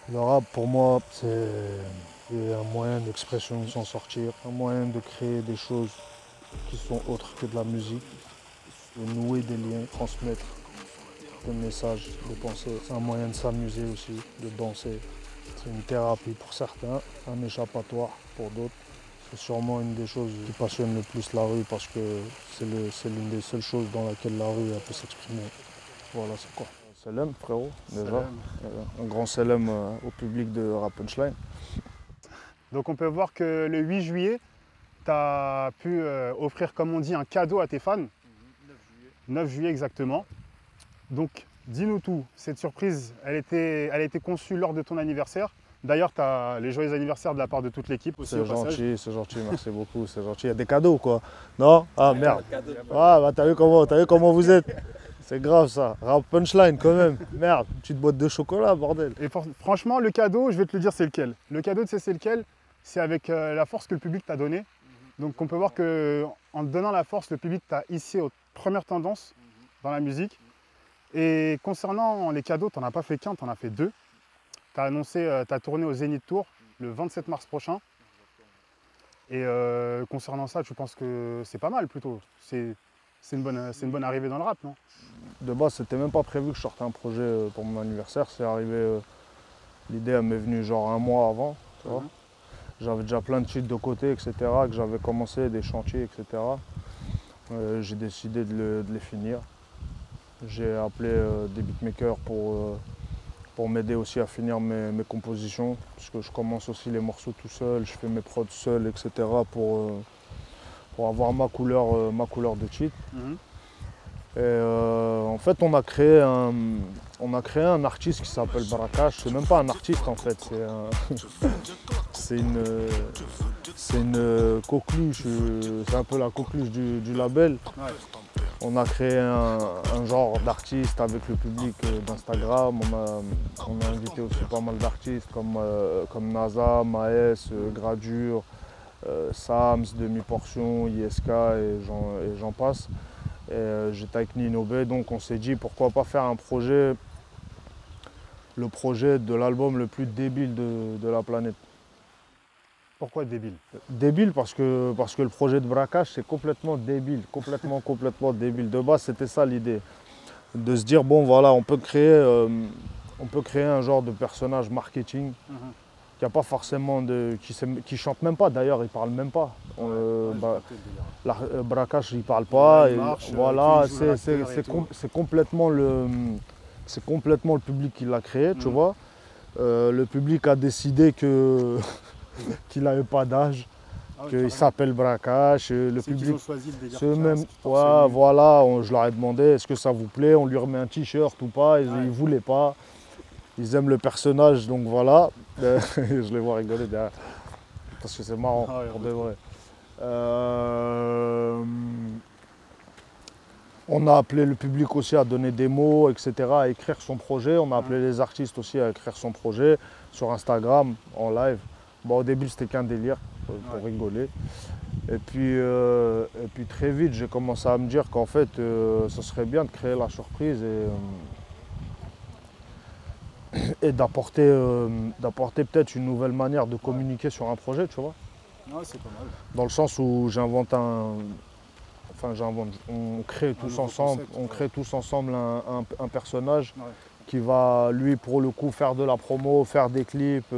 Le rap, pour moi, c'est un moyen d'expression, de s'en sortir, un moyen de créer des choses qui sont autres que de la musique, de nouer des liens, transmettre des messages, des pensées. C'est un moyen de s'amuser aussi, de danser. C'est une thérapie pour certains, un échappatoire pour d'autres. C'est sûrement une des choses qui passionne le plus la rue parce que c'est l'une des seules choses dans laquelle la rue elle peut s'exprimer. Voilà, c'est quoi. Salam, frérot, déjà. Salam. Un grand salam au public de Rap Punchline. Donc on peut voir que le 8 juillet, tu as pu offrir, comme on dit, un cadeau à tes fans. 9 juillet exactement. Donc dis-nous tout, cette surprise, elle a été conçue lors de ton anniversaire. D'ailleurs, tu as les joyeux anniversaires de la part de toute l'équipe aussi au passage. C'est gentil, merci beaucoup, c'est gentil. Il y a des cadeaux quoi. Non? Ah merde. Ah bah t'as vu comment vous êtes? C'est grave ça. Rap Punchline quand même. Merde, une petite boîte de chocolat, bordel. Et franchement, le cadeau, je vais te le dire, c'est lequel. Le cadeau, tu sais, c'est lequel? C'est avec la force que le public t'a donnée. Donc on peut voir qu'en te donnant la force, le public t'a hissé aux premières tendances dans la musique. Et concernant les cadeaux, tu n'en as pas fait qu'un, tu en as fait deux. Tu as annoncé ta tournée au Zénith Tour le 27 mars prochain. Et concernant ça, tu penses que c'est pas mal plutôt. C'est une bonne arrivée dans le rap, non? De base, c'était même pas prévu que je sorte un projet pour mon anniversaire. C'est arrivé, l'idée elle m'est venue genre un mois avant. Tu vois. J'avais déjà plein de titres de côté, etc. Que j'avais commencé, des chantiers, etc. J'ai décidé de les finir. J'ai appelé des beatmakers pour m'aider aussi à finir mes compositions, parce que je commence aussi les morceaux tout seul, je fais mes prods seul, etc. pour avoir ma couleur de titre. Et en fait, on a créé un artiste qui s'appelle Barakash. C'est même pas un artiste en fait, c'est une coqueluche, c'est un peu la coqueluche du label. Ouais. On a créé un genre d'artiste avec le public d'Instagram. On a invité aussi pas mal d'artistes comme NASA, Maes, Gradure, Sams, Demi-Portion, ISK et j'en passe. Et j'étais avec Nino B, donc on s'est dit pourquoi pas faire le projet de l'album le plus débile de la planète. Pourquoi débile? Débile parce que le projet de braquage c'est complètement débile, complètement débile. De base c'était ça l'idée, de se dire bon voilà on peut créer un genre de personnage marketing qui a pas forcément qui chante même pas d'ailleurs, il parle même pas. Braquage il parle pas, voilà c'est complètement le public qui l'a créé, tu vois. Le public a décidé qu'il n'avait pas d'âge, qu'il s'appelle Braquage. Le public, ont choisi le délire même, ouais, voilà, je leur ai demandé est-ce que ça vous plaît, on lui remet un t-shirt ou pas, ils ne voulaient pas. Ils aiment le personnage, donc voilà. Je les vois rigoler derrière, parce que c'est marrant, pour de vrai. On a appelé le public aussi à donner des mots, etc., à écrire son projet. On a appelé les artistes aussi à écrire son projet sur Instagram, en live. Bon, au début, c'était qu'un délire, pour rigoler. Et puis très vite, j'ai commencé à me dire qu'en fait, ce serait bien de créer la surprise et d'apporter peut-être une nouvelle manière de communiquer sur un projet, tu vois. Ouais, c'est pas mal. Dans le sens où on crée tous ensemble un personnage qui va, lui, pour le coup, faire de la promo, faire des clips.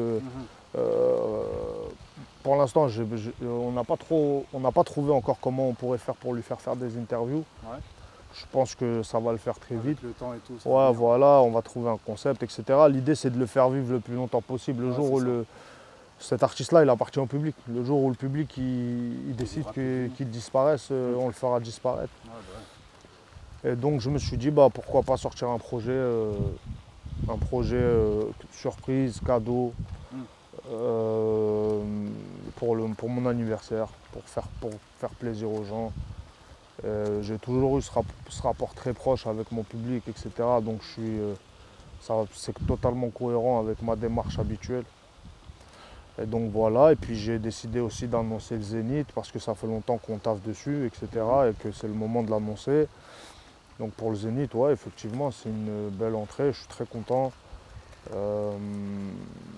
Pour l'instant, on n'a pas trouvé encore comment on pourrait faire pour lui faire des interviews. Ouais. Je pense que ça va le faire très vite. Le temps et tout. Ouais, voilà, on va trouver un concept, etc. L'idée, c'est de le faire vivre le plus longtemps possible. Le jour où cet artiste-là, il appartient au public. Le jour où le public il décide qu'il disparaisse, on le fera disparaître. Ouais, bah ouais. Et donc, je me suis dit, bah, pourquoi pas sortir un projet surprise, cadeau, pour mon anniversaire, pour faire plaisir aux gens. J'ai toujours eu ce rapport très proche avec mon public, etc. Donc c'est totalement cohérent avec ma démarche habituelle. Et donc voilà, et puis j'ai décidé aussi d'annoncer le Zénith parce que ça fait longtemps qu'on taffe dessus, etc. Et que c'est le moment de l'annoncer. Donc pour le Zénith, ouais, effectivement, c'est une belle entrée, je suis très content.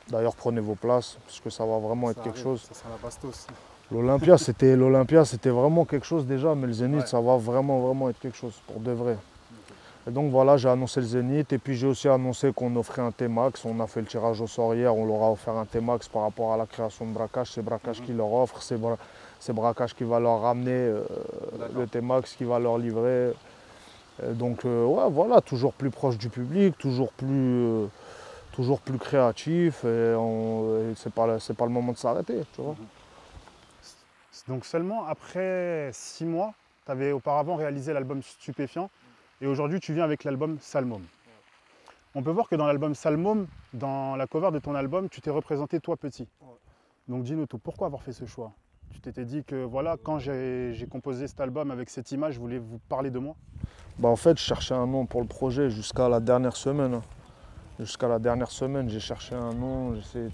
D'ailleurs, prenez vos places, parce que ça va vraiment être quelque chose. Ça sera la bastos. L'Olympia, c'était vraiment quelque chose déjà, mais le Zénith, Ouais. ça va vraiment être quelque chose, pour de vrai. Et donc voilà, j'ai annoncé le Zénith, et puis j'ai aussi annoncé qu'on offrait un T-Max. On a fait le tirage au sort hier, on leur a offert un T-Max par rapport à la création de Braquage. C'est Braquage qui leur offre, c'est Braquage qui va leur ramener le T-Max, qui va leur livrer. Donc ouais, voilà, toujours plus proche du public, toujours plus créatif, et c'est pas le moment de s'arrêter, tu vois. Donc seulement après 6 mois, tu avais auparavant réalisé l'album Stupéfiant et aujourd'hui tu viens avec l'album Salmôme. On peut voir que dans l'album Salmôme, dans la cover de ton album, tu t'es représenté toi petit. Donc dis-nous tout, pourquoi avoir fait ce choix? Tu t'étais dit que voilà, quand j'ai composé cet album avec cette image, je voulais vous parler de moi? Bah en fait, je cherchais un nom pour le projet jusqu'à la dernière semaine, hein. Jusqu'à la dernière semaine, j'ai cherché un nom,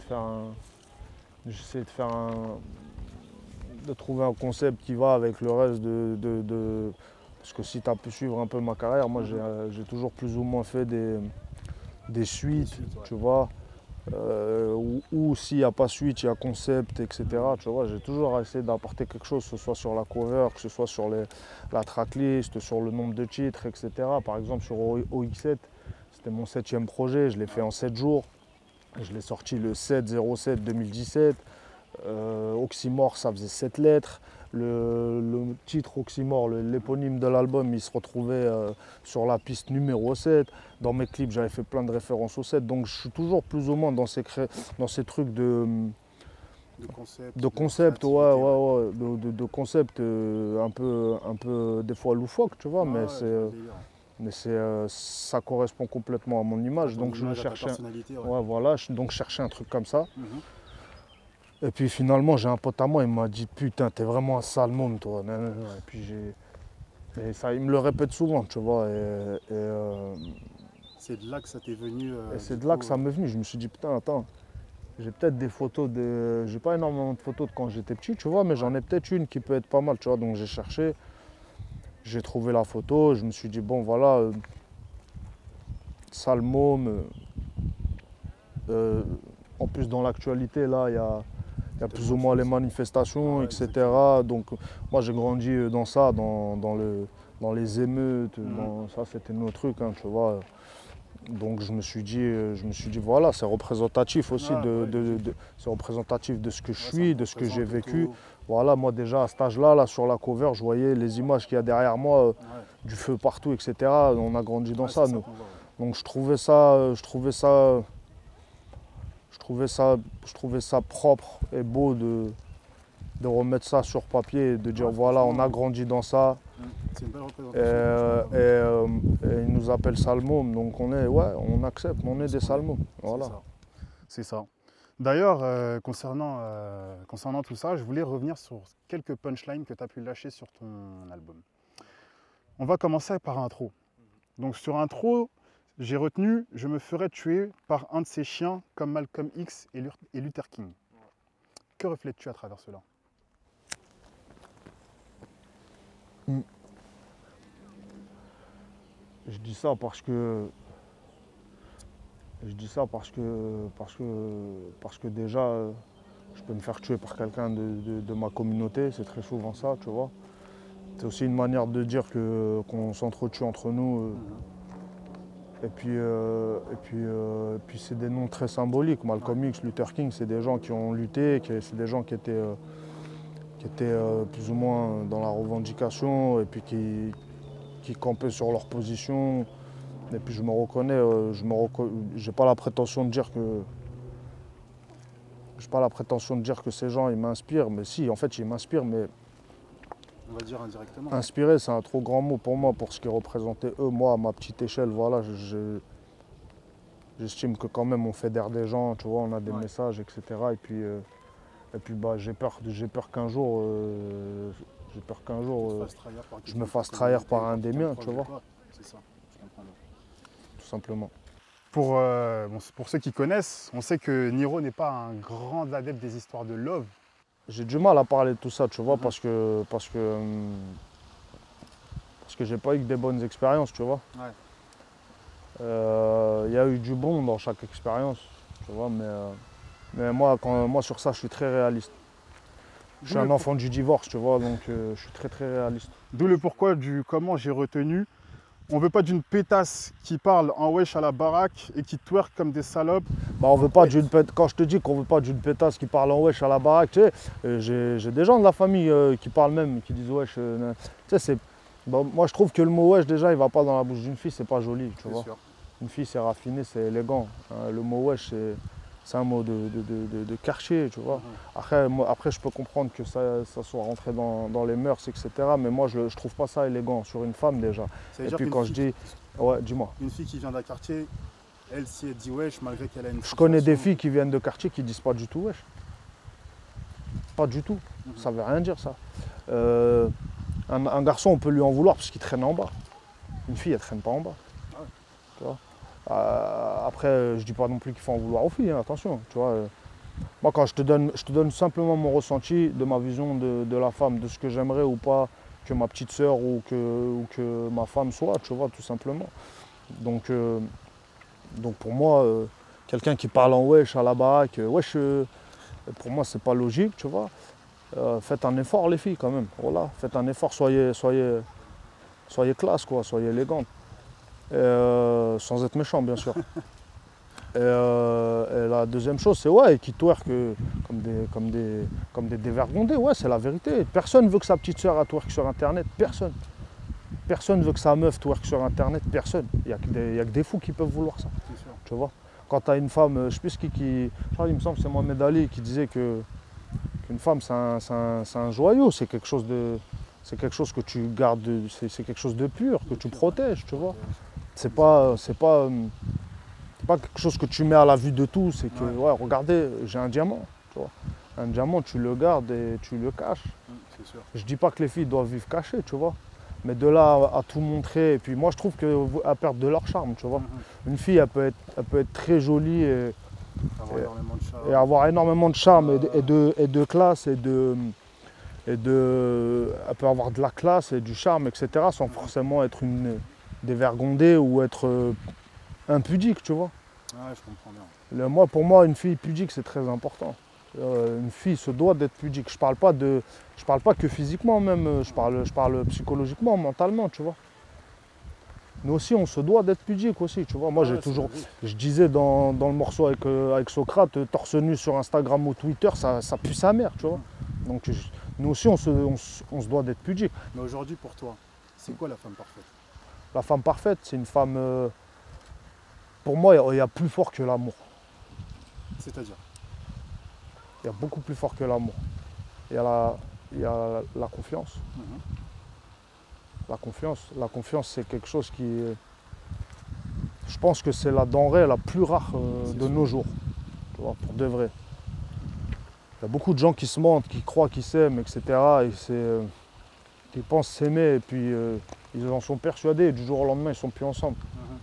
de trouver un concept qui va avec le reste Parce que si tu as pu suivre un peu ma carrière, moi j'ai toujours plus ou moins fait des suites, tu vois. Ou s'il n'y a pas suite, il y a concept, etc. Tu vois, j'ai toujours essayé d'apporter quelque chose, que ce soit sur la cover, que ce soit sur la tracklist, sur le nombre de titres, etc. Par exemple, sur OX7, c'était mon 7e projet, je l'ai fait en 7 jours. Je l'ai sorti le 7/07/2017. Oxymore, ça faisait 7 lettres. Le titre Oxymore, l'éponyme de l'album, il se retrouvait sur la piste numéro 7. Dans mes clips, j'avais fait plein de références au 7. Donc je suis toujours plus ou moins dans ces trucs de concept, de concept un peu des fois loufoque, tu vois, mais ça correspond complètement à mon image. Donc je cherchais, donc je cherchais un truc comme ça. Et puis finalement, j'ai un pote à moi, il m'a dit putain, t'es vraiment un sale môme, toi. Et puis et ça, il me le répète souvent, tu vois. C'est de là que ça t'est venu. Et c'est de là que ça m'est venu. Je me suis dit putain, attends, j'ai peut-être des photos j'ai pas énormément de photos de quand j'étais petit, tu vois, mais j'en ai peut-être une qui peut être pas mal, tu vois. Donc j'ai cherché, j'ai trouvé la photo, je me suis dit bon voilà, sale môme. En plus dans l'actualité là, il y a plus ou moins les manifestations, etc. Donc moi j'ai grandi dans ça, dans les émeutes, ça c'était nos trucs, hein, tu vois. Donc je me suis dit voilà, c'est représentatif aussi c'est représentatif de ce que je suis, de ce que j'ai vécu. Voilà, moi déjà à cet âge-là, là, sur la cover, je voyais les images qu'il y a derrière moi, du feu partout, etc. On a grandi dans ça, nous. Donc je trouvais ça propre et beau de remettre ça sur papier et de dire voilà, on a grandi dans ça. C'est une belle représentation. Et ils nous appellent Salmôme, donc on accepte, on est des Salmômes. Voilà. C'est ça. D'ailleurs, concernant tout ça, je voulais revenir sur quelques punchlines que tu as pu lâcher sur ton album. On va commencer par intro. Donc sur intro, j'ai retenu « Je me ferais tuer par un de ces chiens comme Malcolm X et Luther King ». Que reflètes-tu à travers cela? Je dis ça parce que déjà, je peux me faire tuer par quelqu'un de ma communauté, c'est très souvent ça, tu vois. C'est aussi une manière de dire qu'on s'entretue entre nous. Et puis c'est des noms très symboliques. Malcolm X, Luther King, c'est des gens qui ont lutté, c'est des gens qui étaient plus ou moins dans la revendication et puis qui campaient sur leur position. Et puis je me reconnais, j'ai pas la prétention de dire que ces gens ils m'inspirent, mais si, en fait ils m'inspirent, mais on va dire indirectement. Inspirer, c'est un trop grand mot pour moi, pour ce qu'ils représentaient eux. Moi, à ma petite échelle, voilà, j'estime que quand même on fédère des gens, tu vois, on a des messages, etc. Et puis bah, j'ai peur qu'un jour, je me fasse trahir par un des miens, tu vois. C'est ça, je comprends. Tout simplement. Pour ceux qui connaissent, on sait que Niro n'est pas un grand adepte des histoires de love. J'ai du mal à parler de tout ça, tu vois, parce que j'ai pas eu que des bonnes expériences, tu vois. Il y a eu du bon dans chaque expérience, tu vois, Mais moi sur ça, je suis très réaliste. Je suis un enfant du divorce, tu vois, donc je suis très très réaliste. D'où le pourquoi du comment j'ai retenu. On veut pas d'une pétasse qui parle en wesh à la baraque et qui twerk comme des salopes. Bah, on veut pas d'une Quand je te dis qu'on veut pas d'une pétasse qui parle en wesh à la baraque, tu sais, j'ai des gens de la famille qui parlent même, qui disent wesh. Tu sais, moi je trouve que le mot wesh déjà il va pas dans la bouche d'une fille, c'est pas joli, tu vois. Sûr. Une fille c'est raffiné, c'est élégant. Hein. Le mot wesh c'est un mot de quartier, tu vois. Après je peux comprendre que ça soit rentré dans les mœurs, etc. Mais moi je trouve pas ça élégant sur une femme déjà. Et puis quand je dis, ouais, dis-moi. Une fille qui vient d'un quartier, elle, si elle dit wesh, malgré qu'elle a une. Je connais des filles qui viennent de quartier qui disent pas du tout wesh. Pas du tout. Ça veut rien dire ça. Un garçon, on peut lui en vouloir parce qu'il traîne en bas. Une fille, elle traîne pas en bas. Ah ouais. Tu vois. Après, je dis pas non plus qu'il faut en vouloir aux filles, hein, attention. Tu vois. Moi, quand je te donne simplement mon ressenti de ma vision de la femme, de ce que j'aimerais ou pas que ma petite sœur ou que ma femme soit, tu vois, tout simplement. Donc pour moi, quelqu'un qui parle en wesh à la baraque, wesh, pour moi, c'est pas logique, tu vois. Faites un effort, les filles, quand même. Voilà, faites un effort, soyez classe, quoi, soyez élégante. Sans être méchant, bien sûr. Et la deuxième chose, c'est ouais, qui twerk comme des dévergondés, ouais, c'est la vérité. Personne veut que sa petite sœur twerk sur Internet, personne. Personne veut que sa meuf twerk sur Internet, personne. Il n'y a que des fous qui peuvent vouloir ça. Tu vois. Quand tu as une femme, je sais plus il me semble que c'est Mohamed Ali qui disait qu'une femme c'est un joyau, c'est quelque chose que tu gardes, c'est quelque chose de pur, que tu protèges, tu vois. C'est pas quelque chose que tu mets à la vue de tous, c'est que ouais, regardez, j'ai un diamant, tu vois. Un diamant, tu le gardes et tu le caches. C'est sûr. Je dis pas que les filles doivent vivre cachées, tu vois. Mais de là à tout montrer, et puis moi je trouve qu'elles perdent de leur charme, tu vois. Une fille, elle peut être très jolie et avoir énormément de charme et de classe elle peut avoir de la classe et du charme, etc. sans forcément être une dévergondée ou être impudique, tu vois. Ouais, je comprends bien. Pour moi, une fille pudique, c'est très important. Une fille se doit d'être pudique. Je parle pas que physiquement même, je parle psychologiquement, mentalement, tu vois. Nous aussi, on se doit d'être pudique aussi, tu vois. Moi, je disais dans le morceau avec Socrate, torse nu sur Instagram ou Twitter, ça pue sa mère, tu vois. Donc, nous aussi, on se doit d'être pudique. Mais aujourd'hui, pour toi, c'est quoi la femme parfaite? La femme parfaite, c'est une femme... pour moi, il y a plus fort que l'amour. C'est-à-dire? Il y a beaucoup plus fort que l'amour. Il y a la confiance. La confiance, c'est quelque chose qui... je pense que c'est la denrée la plus rare de nos jours, tu vois, pour de vrai. Il y a beaucoup de gens qui se mentent, qui croient qu'ils s'aiment, etc. Qui pensent s'aimer et puis ils en sont persuadés et du jour au lendemain, ils ne sont plus ensemble.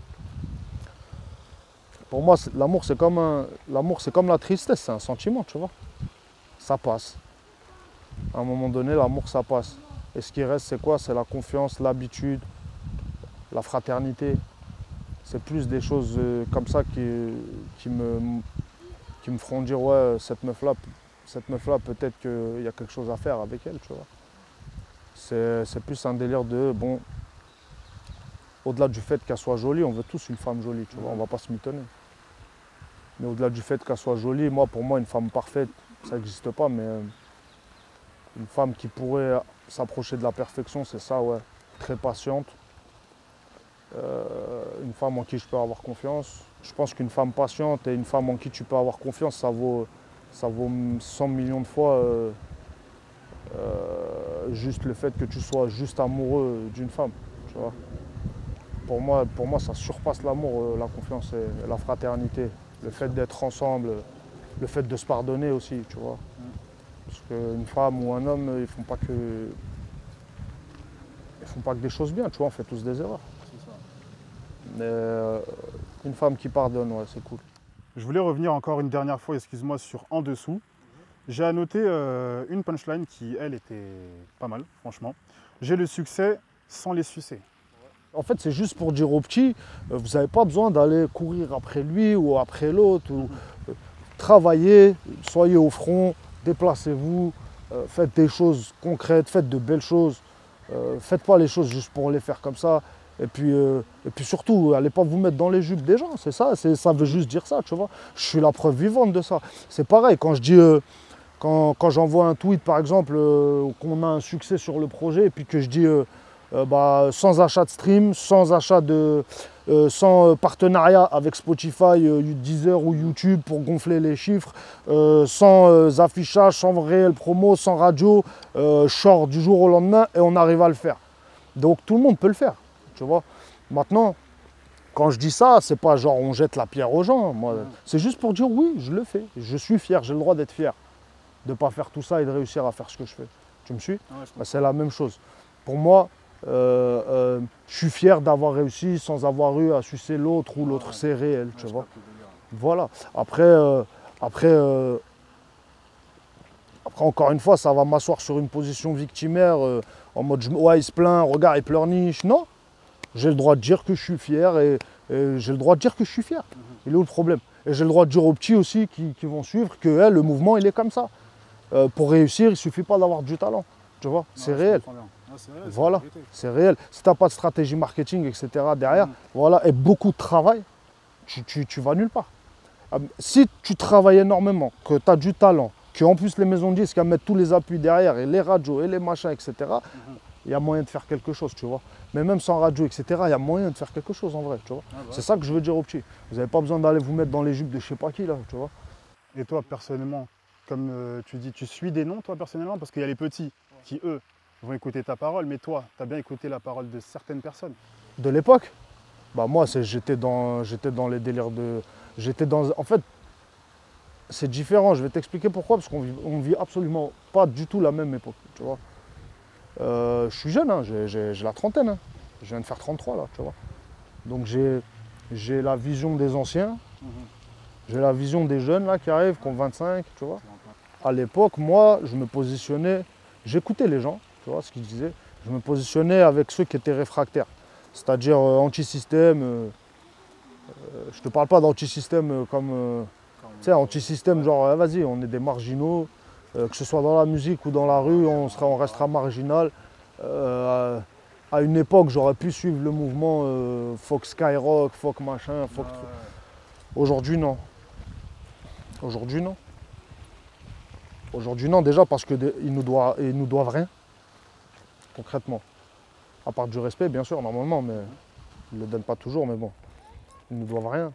Pour moi, l'amour, c'est comme la tristesse, c'est un sentiment, tu vois. Ça passe. À un moment donné, l'amour, ça passe. Et ce qui reste, c'est quoi? C'est la confiance, l'habitude, la fraternité. C'est plus des choses comme ça qui me feront dire, ouais, cette meuf-là, peut-être qu'il y a quelque chose à faire avec elle, tu vois. C'est plus un délire de, bon, au-delà du fait qu'elle soit jolie, on veut tous une femme jolie, tu vois, on va pas se mitonner. Mais au-delà du fait qu'elle soit jolie, pour moi, une femme parfaite, ça n'existe pas, mais une femme qui pourrait s'approcher de la perfection, c'est ça, ouais. Très patiente. Une femme en qui je peux avoir confiance. Je pense qu'une femme patiente et une femme en qui tu peux avoir confiance, ça vaut 100 millions de fois juste le fait que tu sois juste amoureux d'une femme, tu vois. Pour moi, ça surpasse l'amour, la confiance et la fraternité. Le fait d'être ensemble, le fait de se pardonner aussi, tu vois. Parce qu'une femme ou un homme, ils font pas que des choses bien, tu vois, on fait tous des erreurs. C'est ça. Mais une femme qui pardonne, ouais, c'est cool. Je voulais revenir encore une dernière fois, excuse-moi, sur En Dessous. J'ai annoté une punchline qui, elle, était pas mal, franchement. J'ai le succès sans les sucer. En fait, c'est juste pour dire aux petits, vous n'avez pas besoin d'aller courir après lui ou après l'autre. travaillez, soyez au front, déplacez-vous, faites des choses concrètes, faites de belles choses. Faites pas les choses juste pour les faire comme ça. Et puis surtout, allez pas vous mettre dans les jupes des gens, c'est ça, ça veut juste dire ça, tu vois. Je suis la preuve vivante de ça. C'est pareil, quand je dis, quand j'envoie un tweet par exemple, qu'on a un succès sur le projet, et puis que je dis sans achat de stream, sans partenariat avec Spotify, Deezer ou YouTube pour gonfler les chiffres, sans affichage, sans réel promo, sans radio, short du jour au lendemain et on arrive à le faire. Donc tout le monde peut le faire, tu vois. Maintenant, quand je dis ça, c'est pas genre on jette la pierre aux gens. Moi, c'est juste pour dire oui, je le fais. Je suis fier, j'ai le droit d'être fier de ne pas faire tout ça et de réussir à faire ce que je fais. Tu me suis? C'est la même chose. Pour moi, je suis fier d'avoir réussi sans avoir eu à sucer l'autre ou l'autre, c'est réel, tu vois. Voilà. Après, encore une fois, ça va m'asseoir sur une position victimaire, en mode ouais, il se plaint, regarde, il pleurniche. Non, j'ai le droit de dire que je suis fier et j'ai le droit de dire que je suis fier. Il est où le problème? Et j'ai le droit de dire aux petits aussi qui vont suivre que le mouvement, il est comme ça. Pour réussir, il ne suffit pas d'avoir du talent. Tu vois, c'est réel. Voilà, c'est réel. Si tu n'as pas de stratégie marketing, etc. derrière, voilà, et beaucoup de travail, tu vas nulle part. Si tu travailles énormément, que tu as du talent, qu'en plus les maisons de disques mettent tous les appuis derrière, et les radios, et les machins, etc., il y a moyen de faire quelque chose, tu vois. Mais même sans radio, etc., il y a moyen de faire quelque chose en vrai, tu vois. C'est ça que je veux dire aux petits. Vous n'avez pas besoin d'aller vous mettre dans les jupes de je sais pas qui, là, tu vois. Et toi, personnellement, comme tu dis, tu suis des noms, toi, personnellement? Parce qu'il y a les petits qui, eux, vont écouter ta parole, mais toi, tu as bien écouté la parole de certaines personnes. De l'époque? Bah moi, j'étais dans les délires de... En fait, c'est différent, je vais t'expliquer pourquoi, parce qu'on vit absolument pas du tout la même époque, tu vois. Je suis jeune, hein, j'ai la trentaine, hein. Je viens de faire 33 là, tu vois. Donc j'ai la vision des anciens, j'ai la vision des jeunes là qui arrivent, qui ont 25, tu vois. À l'époque, moi, je me positionnais, j'écoutais les gens, tu vois, ce qu'ils disaient. Je me positionnais avec ceux qui étaient réfractaires, c'est-à-dire anti-système. Je te parle pas d'anti-système comme, tu sais, anti-système genre, vas-y, on est des marginaux, que ce soit dans la musique ou dans la rue, on restera marginal. À une époque, j'aurais pu suivre le mouvement Fox Skyrock, Fox machin, Fox truc. Aujourd'hui, non. Aujourd'hui, non. Aujourd'hui, non, déjà parce qu'ils nous doivent rien, concrètement. À part du respect, bien sûr, normalement, mais ils ne le donnent pas toujours, mais bon. Ils ne nous doivent rien.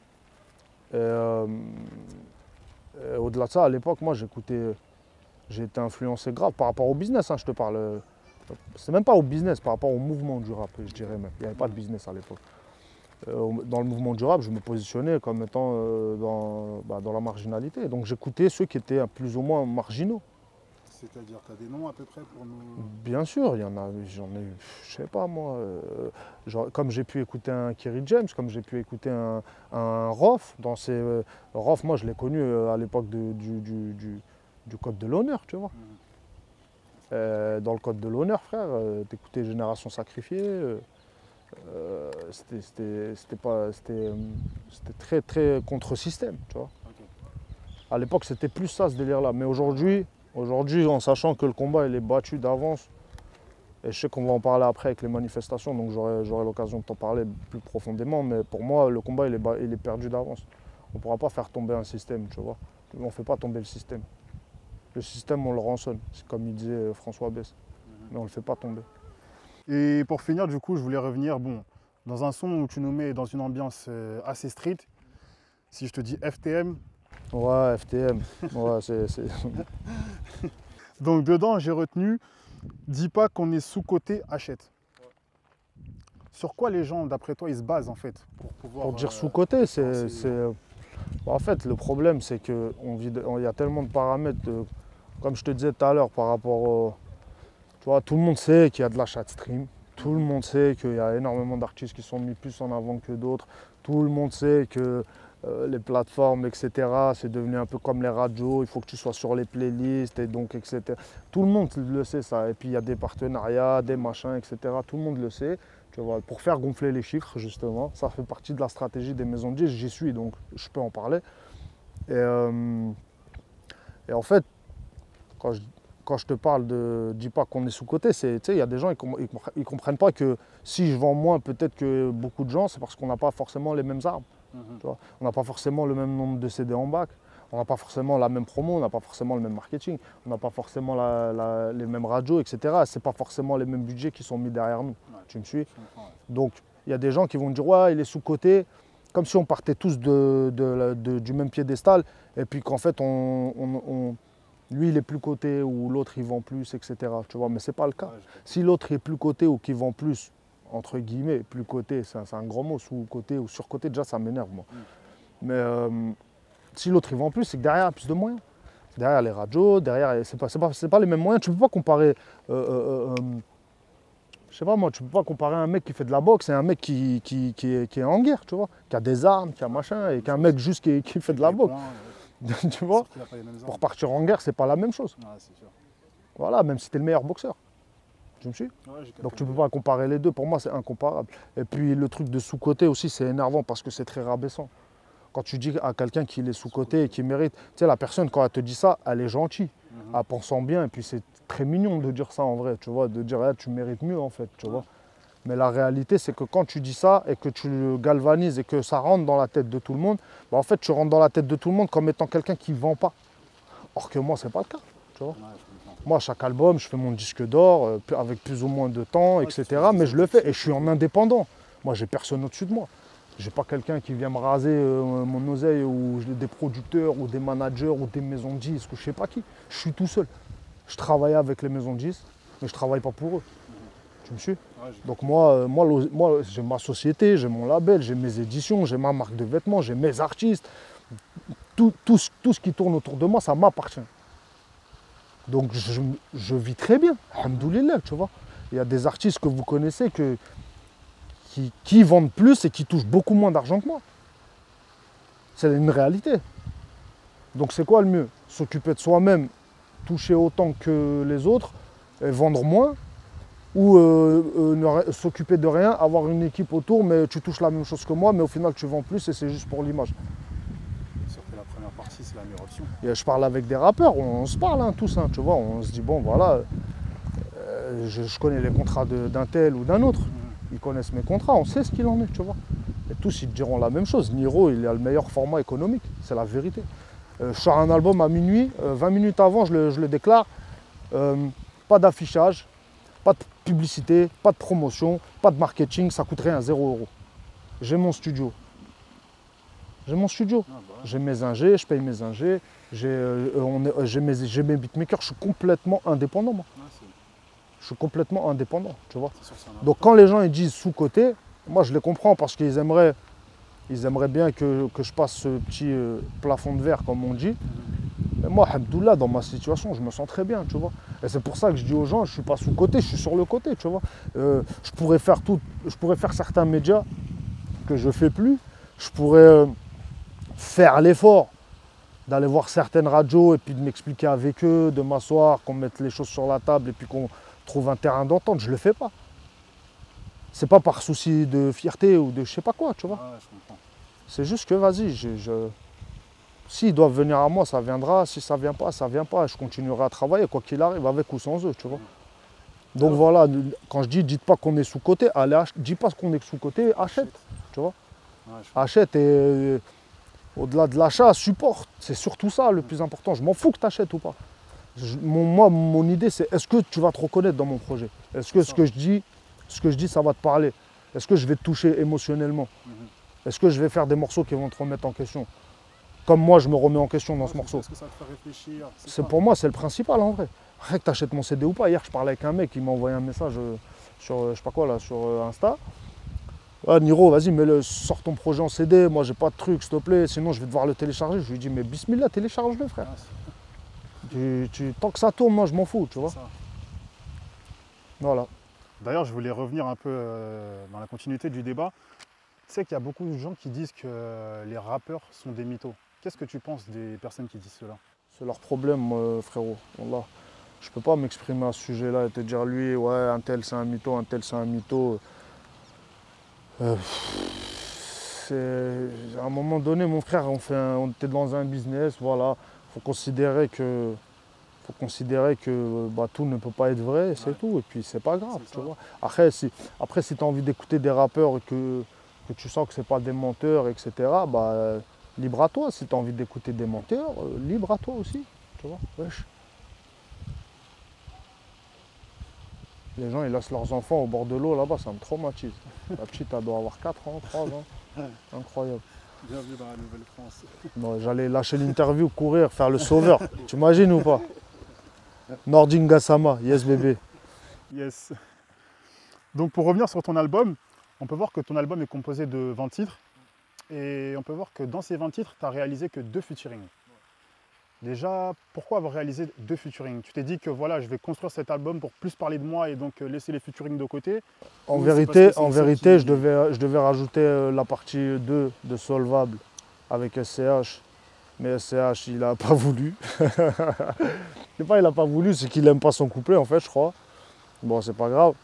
Et au-delà de ça, à l'époque, moi, j'ai été influencé grave par rapport au business, hein, je te parle. C'est même pas au business, par rapport au mouvement du rap, je dirais même. Il n'y avait pas de business à l'époque. Dans le mouvement du rap, je me positionnais comme étant dans la marginalité. Donc j'écoutais ceux qui étaient plus ou moins marginaux. C'est-à-dire, tu as des noms à peu près pour nous? Bien sûr, il y en a, j'en ai eu, je sais pas moi, comme j'ai pu écouter un Kerry James, comme j'ai pu écouter un Rof, Rof, moi je l'ai connu à l'époque du Code de l'honneur, tu vois. Dans le Code de l'honneur, frère, t'écoutais Génération Sacrifiée, c'était très très contre-système, tu vois. À l'époque, c'était plus ça, ce délire-là. Mais aujourd'hui, en sachant que le combat il est battu d'avance, et je sais qu'on va en parler après avec les manifestations, donc j'aurai l'occasion de t'en parler plus profondément, mais pour moi, le combat il est perdu d'avance. On ne pourra pas faire tomber un système, tu vois. On ne fait pas tomber le système. Le système, on le rançonne, c'est comme il disait François Bess, mais on ne le fait pas tomber. Et pour finir, du coup, je voulais revenir dans un son où tu nous mets dans une ambiance assez street. Si je te dis FTM. Ouais, FTM. Ouais, c'est... Donc dedans, j'ai retenu, dis pas qu'on est sous-coté, achète. Sur quoi les gens, d'après toi, ils se basent en fait pour dire sous-coté, en fait, le problème, c'est qu'il y a tellement de paramètres, comme je te disais tout à l'heure, par rapport au... Tu vois, tout le monde sait qu'il y a de l'achat de stream. Tout le monde sait qu'il y a énormément d'artistes qui sont mis plus en avant que d'autres. Tout le monde sait que les plateformes, etc., c'est devenu un peu comme les radios. Il faut que tu sois sur les playlists, et donc, etc. Tout le monde le sait, ça. Et puis, il y a des partenariats, des machins, etc. Tout le monde le sait. Tu vois, pour faire gonfler les chiffres, justement. Ça fait partie de la stratégie des maisons de disques. J'y suis, donc je peux en parler. Et, euh, et en fait, quand je, quand je te parle de dis pas qu'on est sous-coté, c'est, tu sais, il y a des gens, ils comprennent pas que si je vends moins peut-être que beaucoup de gens, c'est parce qu'on n'a pas forcément les mêmes armes. Tu vois. On n'a pas forcément le même nombre de CD en bac, on n'a pas forcément la même promo, on n'a pas forcément le même marketing, on n'a pas forcément les mêmes radios, etc. C'est pas forcément les mêmes budgets qui sont mis derrière nous. Ouais, Tu me suis? je comprends, ouais. Donc il y a des gens qui vont dire ouais, il est sous-coté, comme si on partait tous du même piédestal, et puis qu'en fait lui il est plus coté ou l'autre il vend plus, etc. Tu vois, mais c'est pas le cas. Ouais, Si l'autre est plus coté ou qu'il vend plus, entre guillemets, plus coté, c'est un grand mot, sous-coté ou surcoté, déjà ça m'énerve moi. Mais si l'autre il vend plus, c'est que derrière il y a plus de moyens. Derrière les radios, derrière, c'est pas les mêmes moyens. Tu peux pas comparer, je sais pas moi, tu peux pas comparer un mec qui fait de la boxe et un mec qui est en guerre, tu vois, qui a des armes, qui a machin, et qu'un mec juste qui fait de la boxe. Tu vois, Sauf qu'il a pas les mêmes pour armes. partir en guerre, c'est pas la même chose. Ouais, c'est sûr. Voilà, même si tu es le meilleur boxeur. Tu me suis? Ouais, j'ai capté. Donc tu peux pas comparer les deux, pour moi c'est incomparable. Et puis le truc de sous-côté aussi, c'est énervant parce que c'est très rabaissant. Quand tu dis à quelqu'un qu'il est sous-côté et qu'il mérite, tu sais, la personne quand elle te dit ça, elle est gentille, elle pense en bien, et puis c'est très mignon de dire ça en vrai, tu vois, de dire ah, tu mérites mieux en fait, tu vois. Mais la réalité, c'est que quand tu dis ça et que tu le galvanises et que ça rentre dans la tête de tout le monde, bah, en fait, tu rentres dans la tête de tout le monde comme étant quelqu'un qui ne vend pas. Or que moi, c'est pas le cas, tu vois. Ouais, je comprends. Moi, chaque album, je fais mon disque d'or avec plus ou moins de temps, Ouais, etc. tu fais Mais des je le fais et objectifs je suis et en tout. indépendant. Moi, j'ai personne au-dessus de moi. J'ai pas quelqu'un qui vient me raser mon oseille ou j'ai des producteurs ou des managers ou des maisons de disques ou je sais pas qui. Je suis tout seul. Je travaille avec les maisons de disques, mais je travaille pas pour eux. Tu me suis? Ouais, Donc moi j'ai ma société, j'ai mon label, j'ai mes éditions, j'ai ma marque de vêtements, j'ai mes artistes. Tout ce qui tourne autour de moi, ça m'appartient. Donc je vis très bien, alhamdoulilah, tu vois. Il y a des artistes que vous connaissez qui vendent plus et qui touchent beaucoup moins d'argent que moi. C'est une réalité. Donc c'est quoi le mieux? S'occuper de soi-même, toucher autant que les autres, et vendre moins, ou s'occuper de rien, avoir une équipe autour, mais tu touches la même chose que moi, mais au final tu vends plus et c'est juste pour l'image. Sauf que la première partie, c'est la meilleure option. Et je parle avec des rappeurs, on se parle hein, tous, hein, tu vois, on se dit bon voilà, je connais les contrats d'un tel ou d'un autre, ils connaissent mes contrats, on sait ce qu'il en est, tu vois. Et tous ils te diront la même chose, Niro il a le meilleur format économique, c'est la vérité. Je sors un album à minuit, 20 minutes avant je le déclare, pas d'affichage, pas de publicité, pas de promotion, pas de marketing, ça coûte rien, 0 €. J'ai mon studio. J'ai mon studio. Ah, bah, J'ai mes ingés, je paye mes ingés, j'ai mes beatmakers, je suis complètement indépendant moi. ouais, Je suis complètement indépendant, tu vois. c'est sûr, c'est un Donc avantage. quand les gens ils disent sous-côté, moi je les comprends parce qu'ils aimeraient bien que je passe ce petit plafond de verre comme on dit. Mais moi, alhamdoulilah, dans ma situation, je me sens très bien, tu vois. Et c'est pour ça que je dis aux gens, je ne suis pas sous-côté, je suis sur le côté, tu vois. Je pourrais faire certains médias que je ne fais plus. Je pourrais faire l'effort d'aller voir certaines radios et puis de m'expliquer avec eux, de m'asseoir, qu'on mette les choses sur la table et puis qu'on trouve un terrain d'entente. Je ne le fais pas. C'est pas par souci de fierté ou de je sais pas quoi, tu vois. Ouais, je comprends. C'est juste que vas-y, s'ils doivent venir à moi, ça viendra. Si ça vient pas, ça vient pas. Je continuerai à travailler, quoi qu'il arrive, avec ou sans eux, tu vois. Donc voilà, quand je dis, dites pas qu'on est sous-côté, dis pas qu'on est sous-côté, achète, tu vois. Ouais, Achète et au-delà de l'achat, supporte. C'est surtout ça le plus important. Je m'en fous que tu achètes ou pas. Mon idée, c'est est-ce que tu vas te reconnaître dans mon projet? Est-ce que ce que je dis, ça va te parler? Est-ce que je vais te toucher émotionnellement? Est-ce que je vais faire des morceaux qui vont te remettre en question? Comme moi, je me remets en question dans ce morceau. Est-ce que ça te fait réfléchir? Pour moi, c'est le principal en vrai. Après que tu achètes mon CD ou pas. Hier, je parlais avec un mec qui m'a envoyé un message sur, je sais pas quoi, là, sur Insta. Ah, Niro, vas-y, sors ton projet en CD. Moi, j'ai pas de truc, s'il te plaît. Sinon, je vais devoir le télécharger. Je lui dis, mais bismillah, télécharge-le, frère. Tant que ça tourne, moi, je m'en fous, tu vois. Voilà. D'ailleurs, je voulais revenir un peu dans la continuité du débat. Tu sais qu'il y a beaucoup de gens qui disent que les rappeurs sont des mythos. Qu'est-ce que tu penses des personnes qui disent cela? C'est leur problème, frérot. Wallah. Je peux pas m'exprimer à ce sujet-là et te dire, lui, ouais, un tel c'est un mytho, un tel c'est un mytho. à un moment donné, mon frère, on était dans un business, voilà. Faut considérer que bah, tout ne peut pas être vrai, c'est tout. Et puis c'est pas grave, tu vois. Après, si tu as envie d'écouter des rappeurs et que tu sens que c'est pas des menteurs, etc., bah, libre à toi. Si tu as envie d'écouter des menteurs, libre à toi aussi, tu vois. Wesh. Les gens, ils laissent leurs enfants au bord de l'eau là-bas, ça me traumatise. La petite, elle doit avoir 4 ans, 3 ans. Incroyable. Bienvenue dans la Nouvelle-France. Non, j'allais lâcher l'interview, courir, faire le sauveur. Tu imagines ou pas? Nordin Gassama, yes bébé. Yes. Donc pour revenir sur ton album, on peut voir que ton album est composé de 20 titres. Et on peut voir que dans ces 20 titres, tu n'as réalisé que 2 featuring. Déjà, pourquoi avoir réalisé 2 featuring? Tu t'es dit que voilà, je vais construire cet album pour plus parler de moi et donc laisser les featuring de côté? En vérité, je devais rajouter la partie 2 de Solvable avec SCH. Mais SCH, il n'a pas voulu. C'est pas il n'a pas voulu, c'est qu'il n'aime pas son couplet en fait, je crois. Bon, c'est pas grave.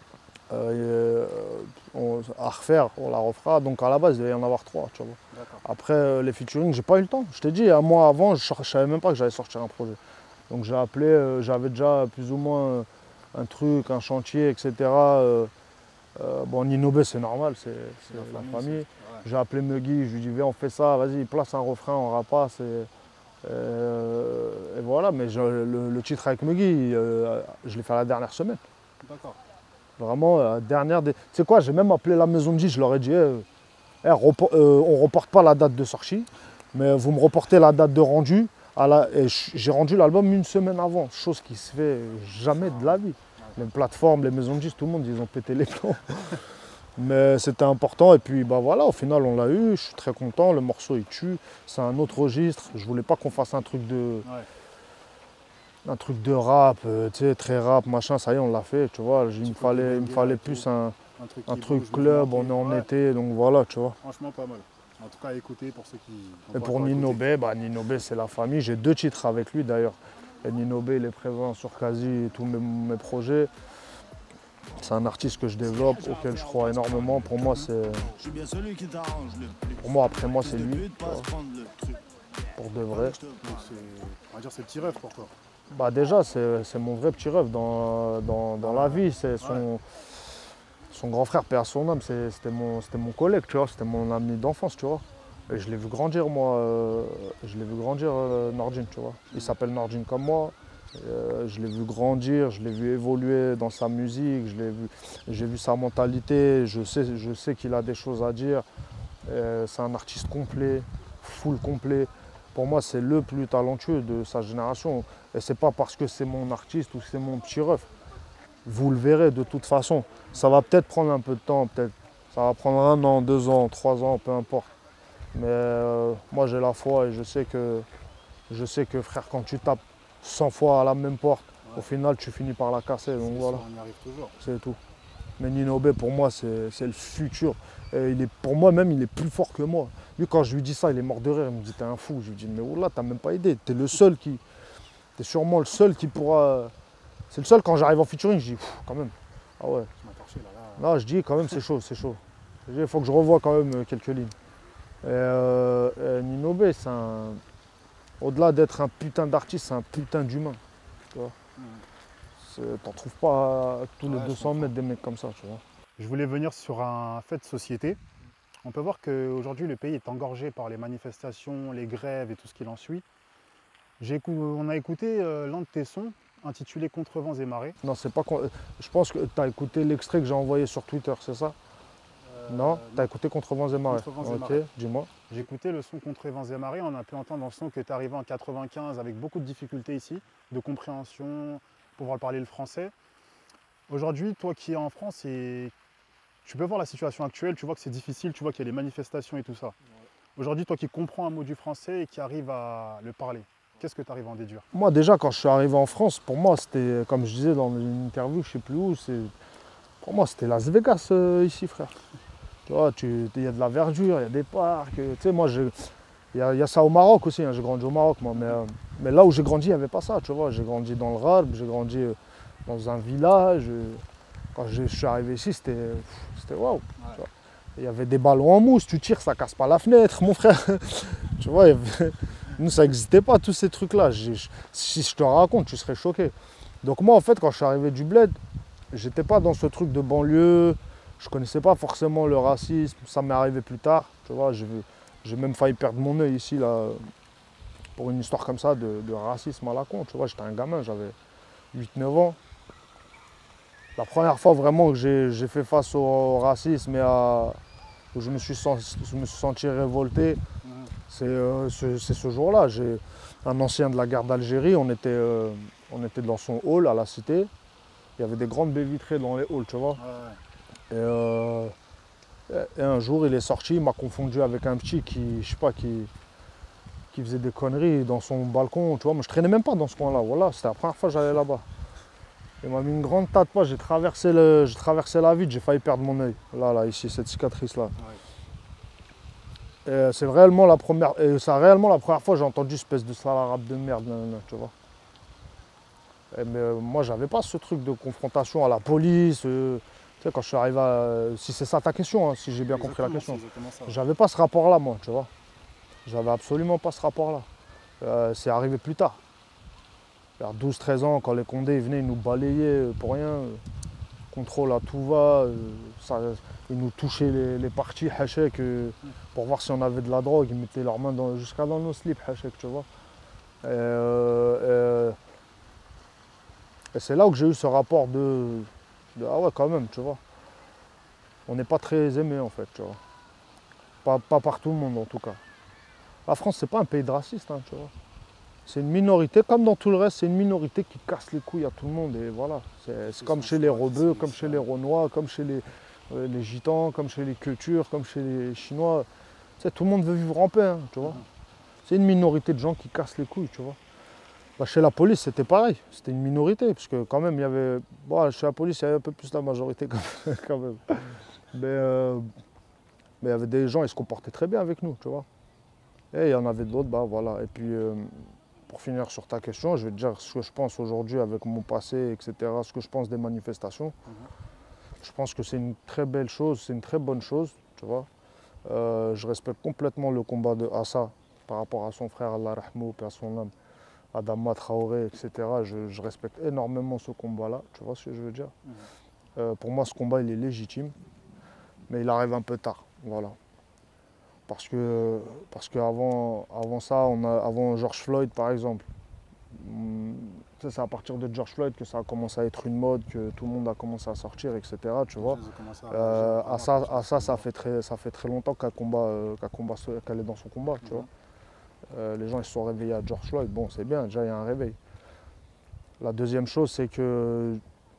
À refaire, on la refera. Donc à la base, il devait y en avoir 3, tu vois. Après les featuring, j'ai pas eu le temps. Je t'ai dit, un mois avant, je savais même pas que j'allais sortir un projet. Donc j'ai appelé, j'avais déjà plus ou moins un truc, un chantier, etc. Bon, Ninobé, c'est normal, c'est la famille. Ouais. J'ai appelé Muggy, je lui ai dit, viens, on fait ça, vas-y, place un refrain, on rapace. Et voilà, mais le titre avec Muggy, je l'ai fait la dernière semaine. D'accord. Vraiment, dernière. Tu sais quoi, j'ai même appelé la maison de disques, je leur ai dit, on reporte pas la date de sortie, mais vous me reportez la date de rendu. Et j'ai rendu l'album une semaine avant, chose qui se fait jamais de la vie. Les plateformes, les maisons de disques, tout le monde, ils ont pété les plombs. Mais c'était important et puis bah voilà, au final on l'a eu, je suis très content, le morceau il tue, c'est un autre registre, je voulais pas qu'on fasse un truc de rap, tu sais, très rap, machin, ça y est on l'a fait, tu vois, il me fallait plus un truc club, on est en été, donc voilà, tu vois. Franchement pas mal, en tout cas à écouter pour ceux qui... Et pour Ninobé, Ninobé c'est la famille, j'ai 2 titres avec lui d'ailleurs, et Ninobé il est présent sur quasi tous mes projets. C'est un artiste que je développe, auquel je crois énormément. Pour moi, après moi, c'est lui. Pour de vrai. On va dire c'est le petit rêve pour toi. Bah déjà, c'est mon vrai petit rêve dans la vie. C'est son grand frère, paix à son âme, c'était mon collègue, tu vois. C'était mon ami d'enfance, tu vois. Et je l'ai vu grandir, moi. Je l'ai vu grandir, Nordin, tu vois. Il s'appelle Nordin comme moi. Je l'ai vu grandir, je l'ai vu évoluer dans sa musique, j'ai vu sa mentalité, je sais qu'il a des choses à dire. C'est un artiste complet, full complet. Pour moi, c'est le plus talentueux de sa génération. Et c'est pas parce que c'est mon artiste ou que c'est mon petit ref. Vous le verrez de toute façon. Ça va peut-être prendre un peu de temps, ça va prendre 1 an, 2 ans, 3 ans, peu importe. Mais moi j'ai la foi et je sais que frère, quand tu tapes 100 fois à la même porte, au final tu finis par la casser, donc voilà. On y arrive toujours. C'est tout. Mais Ninobé pour moi c'est le futur. Et pour moi même il est plus fort que moi. Lui quand je lui dis ça, il est mort de rire, il me dit t'es un fou. Je lui dis mais oula, t'as même pas aidé, t'es sûrement le seul qui pourra. C'est le seul quand j'arrive en featuring, je dis quand même. Ah ouais. Non, je dis quand même c'est chaud, c'est chaud. Il faut que je revoie quand même quelques lignes. Et Ninobé, c'est un. Au-delà d'être un putain d'artiste, c'est un putain d'humain. Tu vois. T'en trouves pas tous les 200 mètres des mecs comme ça, tu vois. Je voulais venir sur un fait de société. On peut voir qu'aujourd'hui le pays est engorgé par les manifestations, les grèves et tout ce qui en suit. On a écouté l'un de tes sons intitulé Contre vents et marées. Non, c'est pas. Je pense que tu as écouté l'extrait que j'ai envoyé sur Twitter, c'est ça? Non, tu as écouté Contre vents et marées. Ok, dis-moi. J'ai écouté le son Contre vents et marées. On a pu entendre dans le son que tu es arrivé en 95 avec beaucoup de difficultés ici, de compréhension, pouvoir parler le français. Aujourd'hui, toi qui es en France, tu peux voir la situation actuelle, tu vois que c'est difficile, tu vois qu'il y a les manifestations et tout ça. Ouais. Aujourd'hui, toi qui comprends un mot du français et qui arrive à le parler, qu'est-ce que tu arrives à en déduire? Moi déjà, quand je suis arrivé en France, pour moi, c'était, comme je disais dans une interview, je ne sais plus où, pour moi, c'était Las Vegas ici, frère. Tu vois, il y a de la verdure, il y a des parcs. Tu sais, moi, il y a ça au Maroc aussi, hein, j'ai grandi au Maroc, moi. Mais là où j'ai grandi, il n'y avait pas ça, tu vois. J'ai grandi dans le Ralb, j'ai grandi dans un village. Quand je suis arrivé ici, c'était waouh. Ouais. Il y avait des ballons en mousse, tu tires, ça casse pas la fenêtre, mon frère. Tu vois, nous, ça n'existait pas, tous ces trucs-là. Si je te raconte, tu serais choqué. Donc moi, en fait, quand je suis arrivé du bled, j'étais pas dans ce truc de banlieue. Je connaissais pas forcément le racisme. Ça m'est arrivé plus tard. Tu vois, j'ai même failli perdre mon œil ici, là, pour une histoire comme ça de racisme à la con. Tu vois, j'étais un gamin, j'avais 8-9 ans. La première fois vraiment que j'ai fait face au racisme et où je me suis senti révolté, c'est ce jour-là. J'ai un ancien de la guerre d'Algérie, on était dans son hall à la cité. Il y avait des grandes baies vitrées dans les halls, tu vois. Et un jour, il est sorti, il m'a confondu avec un petit qui, je sais pas, qui faisait des conneries dans son balcon, tu vois. Moi, je traînais même pas dans ce coin-là, voilà, c'était la première fois que j'allais là-bas. Il m'a mis une grande tas de pas, j'ai traversé la vitre, j'ai failli perdre mon œil. Là, ici, cette cicatrice-là. Et c'est réellement la première fois que j'ai entendu espèce de sale arabe de merde, tu vois. Mais moi, j'avais pas ce truc de confrontation à la police. Tu sais, quand je suis arrivé si c'est ça ta question, hein, si j'ai bien compris la question. J'avais pas ce rapport-là, moi, tu vois. J'avais absolument pas ce rapport-là. C'est arrivé plus tard. Vers 12-13 ans, quand les Condés venaient, ils nous balayaient pour rien. Contrôle à tout va. Ils nous touchaient les parties, hachek, pour voir si on avait de la drogue. Ils mettaient leurs mains jusqu'à dans nos slips, hachek, tu vois. Et c'est là où j'ai eu ce rapport ah ouais, quand même, tu vois. On n'est pas très aimé, en fait, tu vois. Pas par tout le monde, en tout cas. La France, c'est pas un pays de racistes, hein, tu vois. C'est une minorité, comme dans tout le reste, c'est une minorité qui casse les couilles à tout le monde. Et voilà, c'est comme chez les Rebeux, comme chez les Renois, comme chez les Gitans, comme chez les Cultures, comme chez les Chinois. Tu sais, tout le monde veut vivre en paix, hein, tu vois. C'est une minorité de gens qui cassent les couilles, tu vois. Bah, chez la police, c'était pareil, c'était une minorité, parce que quand même, il y avait... Bon, chez la police, il y avait un peu plus la majorité quand même. Mais il y avait des gens, ils se comportaient très bien avec nous, tu vois. Et il y en avait d'autres, bah voilà. Et puis, pour finir sur ta question, je vais te dire ce que je pense aujourd'hui avec mon passé, etc., ce que je pense des manifestations. Je pense que c'est une très belle chose, c'est une très bonne chose, tu vois. Je respecte complètement le combat de Assa par rapport à son frère, Allah rahmou, paix à son âme, Adama Traoré, etc. Je respecte énormément ce combat-là, tu vois ce que je veux dire. Pour moi, ce combat, il est légitime, mais il arrive un peu tard, voilà. Parce qu'avant ça, avant George Floyd par exemple, c'est à partir de George Floyd que ça a commencé à être une mode, que tout le monde a commencé à sortir, etc. Tu vois. Ça fait très longtemps qu'elle est dans son combat, tu vois. Les gens ils se sont réveillés à George Floyd, bon c'est bien, déjà il y a un réveil. La deuxième chose c'est que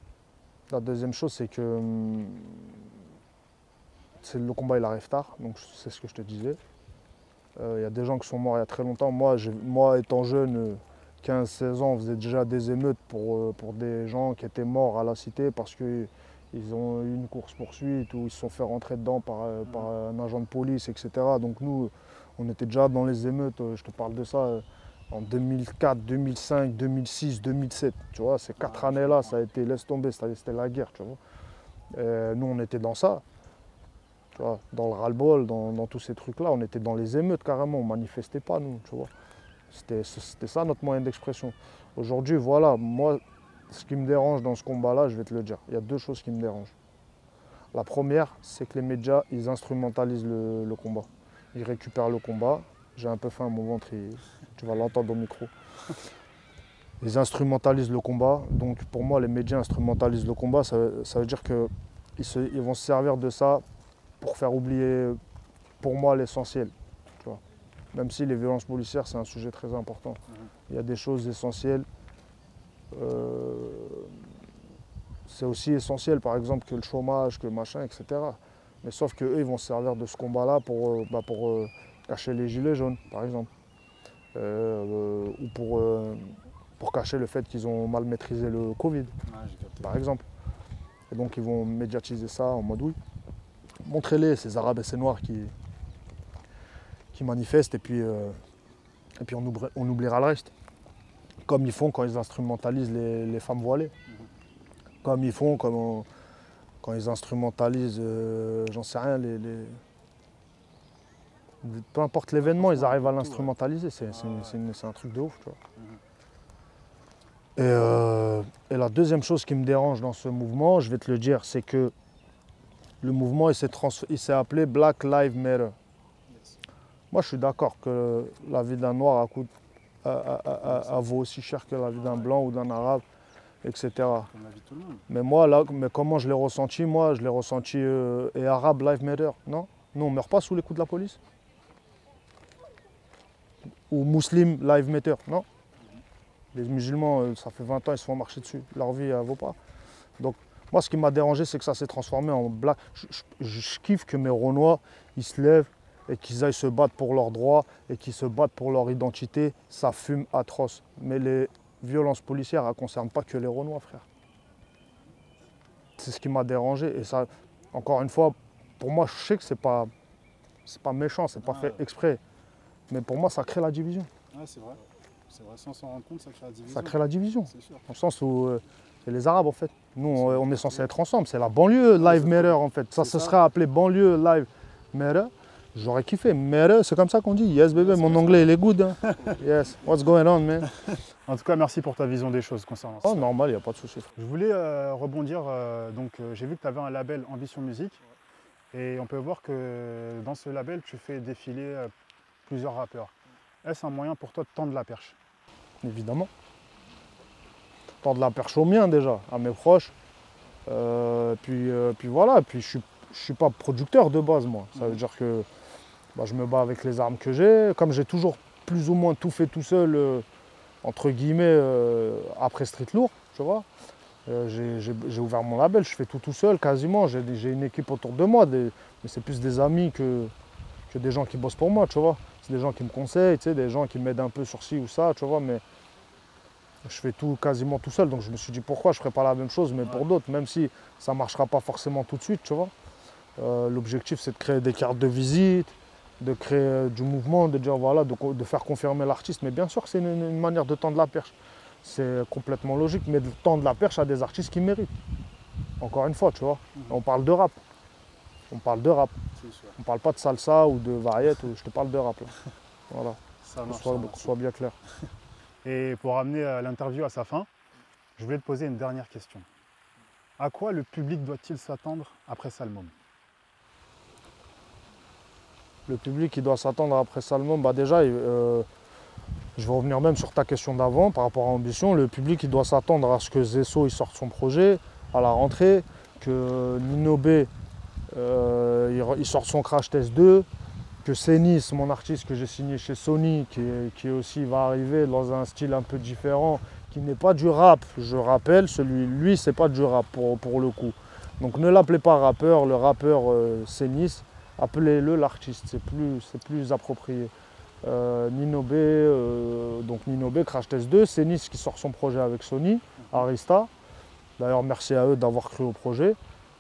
le combat il arrive tard, donc c'est ce que je te disais. Il y a des gens qui sont morts il y a très longtemps. Moi étant jeune, 15-16 ans, on faisait déjà des émeutes pour des gens qui étaient morts à la cité parce qu'ils ont eu une course-poursuite ou ils se sont fait rentrer dedans par un agent de police, etc. Donc nous, on était déjà dans les émeutes, je te parle de ça, en 2004, 2005, 2006, 2007. Tu vois, ces 4 années-là, ça a été, laisse tomber, c'était la guerre, tu vois. Nous, on était dans ça. Tu vois, dans le ras-le-bol, dans tous ces trucs-là, on était dans les émeutes carrément, on ne manifestait pas nous, tu vois. C'était ça notre moyen d'expression. Aujourd'hui, voilà, moi, ce qui me dérange dans ce combat-là, je vais te le dire, il y a 2 choses qui me dérangent. La première, c'est que les médias, ils instrumentalisent le combat. Ils récupèrent le combat, j'ai un peu faim, mon ventre, tu vas l'entendre au micro. Ils instrumentalisent le combat, donc pour moi, les médias instrumentalisent le combat, ça veut dire qu'ils vont se servir de ça pour faire oublier, pour moi, l'essentiel. Même si les violences policières, c'est un sujet très important. Il y a des choses essentielles. C'est aussi essentiel, par exemple, que le chômage, que machin, etc. Mais sauf qu'eux, ils vont se servir de ce combat-là pour cacher les gilets jaunes, par exemple. Ou pour cacher le fait qu'ils ont mal maîtrisé le Covid, par exemple. Et donc, ils vont médiatiser ça en mode oui. Montrez-les, ces Arabes et ces Noirs qui manifestent et puis on oubliera le reste. Comme ils font quand ils instrumentalisent les femmes voilées. Comme ils font quand ils instrumentalisent, j'en sais rien, peu importe l'événement, ils arrivent à l'instrumentaliser. C'est un truc de ouf, tu vois. Et la deuxième chose qui me dérange dans ce mouvement, je vais te le dire, c'est que le mouvement il s'est appelé Black Lives Matter. Moi, je suis d'accord que la vie d'un noir vaut aussi cher que la vie d'un blanc ou d'un arabe, etc. Comme la vie de tout le monde. Mais moi, là, comment je l'ai ressenti? Moi, je l'ai ressenti et Arabe Lives Matter, non? Nous, on ne meurt pas sous les coups de la police. Ou Muslim Lives Matter, non? Les musulmans, ça fait 20 ans, ils se font marcher dessus. Leur vie, elle ne vaut pas. Donc, moi, ce qui m'a dérangé, c'est que ça s'est transformé en black. Je kiffe que mes Renois, ils se lèvent et qu'ils aillent se battre pour leurs droits et qu'ils se battent pour leur identité. Ça fume atroce. Mais les violences policières, elles ne concernent pas que les Renois, frère. C'est ce qui m'a dérangé. Et ça, encore une fois, pour moi, je sais que c'est pas méchant, c'est pas fait exprès. Mais pour moi, ça crée la division. Ouais, c'est vrai. C'est vrai, sans s'en rendre compte, ça crée la division. Ça crée la division. C'est sûr. Dans le sens où c'est les Arabes, en fait. Nous, on est censé être ensemble. C'est la banlieue Live Matter, en fait. Ça se serait appelé banlieue Live Matter. J'aurais kiffé. Matter, c'est comme ça qu'on dit. Yes, bébé, mon anglais, il est good. Hein. Yes, what's going on, man? En tout cas, merci pour ta vision des choses concernant ça. Oh, normal, il n'y a pas de souci. Je voulais rebondir. J'ai vu que tu avais un label Ambition Musique. Et on peut voir que dans ce label, tu fais défiler plusieurs rappeurs. Est-ce un moyen pour toi de tendre la perche? Évidemment. Tendre la perche aux miens déjà, à mes proches. Puis voilà, puis je suis pas producteur de base, moi. Ça veut dire que je me bats avec les armes que j'ai. Comme j'ai toujours plus ou moins tout fait tout seul, entre guillemets, après Street Lourd, tu vois. J'ai ouvert mon label, je fais tout seul quasiment. J'ai une équipe autour de moi, mais c'est plus des amis que des gens qui bossent pour moi, tu vois. C'est des gens qui me conseillent, tu sais, des gens qui m'aident un peu sur ci ou ça, tu vois. Mais je fais tout quasiment tout seul, donc je me suis dit pourquoi je ne ferais pas la même chose, mais pour d'autres, même si ça ne marchera pas forcément tout de suite, tu vois. L'objectif, c'est de créer des cartes de visite, de créer du mouvement, de dire voilà, de faire confirmer l'artiste. Mais bien sûr que c'est une manière de tendre la perche. C'est complètement logique, mais de tendre la perche à des artistes qui méritent. Encore une fois, tu vois, on parle de rap. On parle de rap. On parle pas de salsa ou de variette, je te parle de rap. Là. Voilà, qu'on soit bien clair. Et pour amener l'interview à sa fin, je voulais te poser une dernière question. À quoi le public doit-il s'attendre après Salmon? Le public qui doit s'attendre après Salmon, déjà, je vais revenir même sur ta question d'avant par rapport à Ambition. Le public il doit s'attendre à ce que Zesso il sorte son projet à la rentrée, que Nino B il sorte son Crash Test 2, que Senis, mon artiste que j'ai signé chez Sony, qui aussi va arriver dans un style un peu différent, qui n'est pas du rap, je rappelle, lui c'est pas du rap pour le coup. Donc ne l'appelez pas rappeur, le rappeur Senis, appelez-le l'artiste, c'est plus approprié. Nino B, donc Nino B, Crash Test 2, Senis qui sort son projet avec Sony, Arista. D'ailleurs merci à eux d'avoir cru au projet.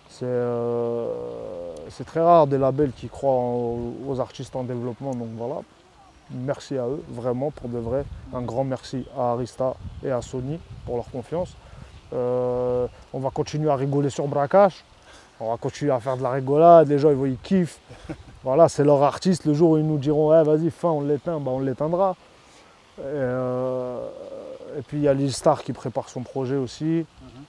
C'est très rare des labels qui croient aux artistes en développement, donc voilà. Merci à eux, vraiment, pour de vrai. Un grand merci à Arista et à Sony pour leur confiance. On va continuer à rigoler sur Braquage. On va continuer à faire de la rigolade, les gens ils kiffent. Voilà, c'est leur artiste, le jour où ils nous diront hey, vas-y, fin, on l'éteint, on l'éteindra. Et puis il y a Lil Star qui prépare son projet aussi.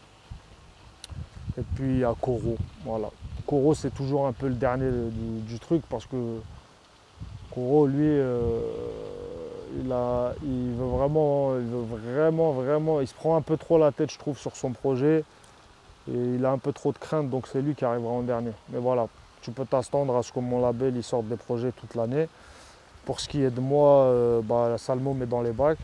Et puis il y a Koro, voilà. Koro c'est toujours un peu le dernier du truc parce que Koro lui il veut vraiment, il se prend un peu trop la tête je trouve sur son projet et il a un peu trop de crainte donc c'est lui qui arrivera en dernier. Mais voilà, tu peux t'attendre à ce que mon label il sorte des projets toute l'année. Pour ce qui est de moi, Salmo met dans les bacs.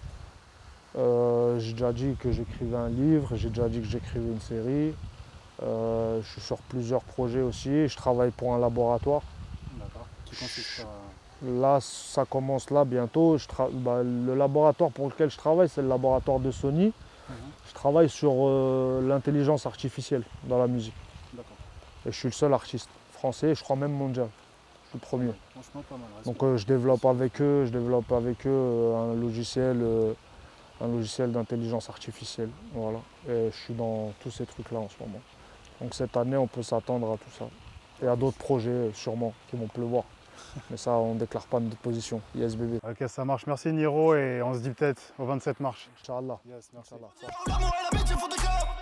J'ai déjà dit que j'écrivais un livre, j'ai déjà dit que j'écrivais une série. Je suis sur plusieurs projets aussi, je travaille pour un laboratoire. D'accord. Qui consiste Là, ça commence là bientôt. Le laboratoire pour lequel je travaille, c'est le laboratoire de Sony. Je travaille sur l'intelligence artificielle dans la musique. D'accord. Et je suis le seul artiste français, je crois même mondial. Je suis le premier. Franchement, pas mal. Donc je développe avec eux, un logiciel d'intelligence artificielle. Voilà. Et je suis dans tous ces trucs-là en ce moment. Donc cette année, on peut s'attendre à tout ça. Et à d'autres projets, sûrement, qui vont pleuvoir. Mais ça, on ne déclare pas notre position. Yes, bébé. Ok, ça marche. Merci Niro et on se dit peut-être au 27 mars. Inch'Allah. Yes, merci. Inch'Allah. L'amour et la bêtise font des câbles.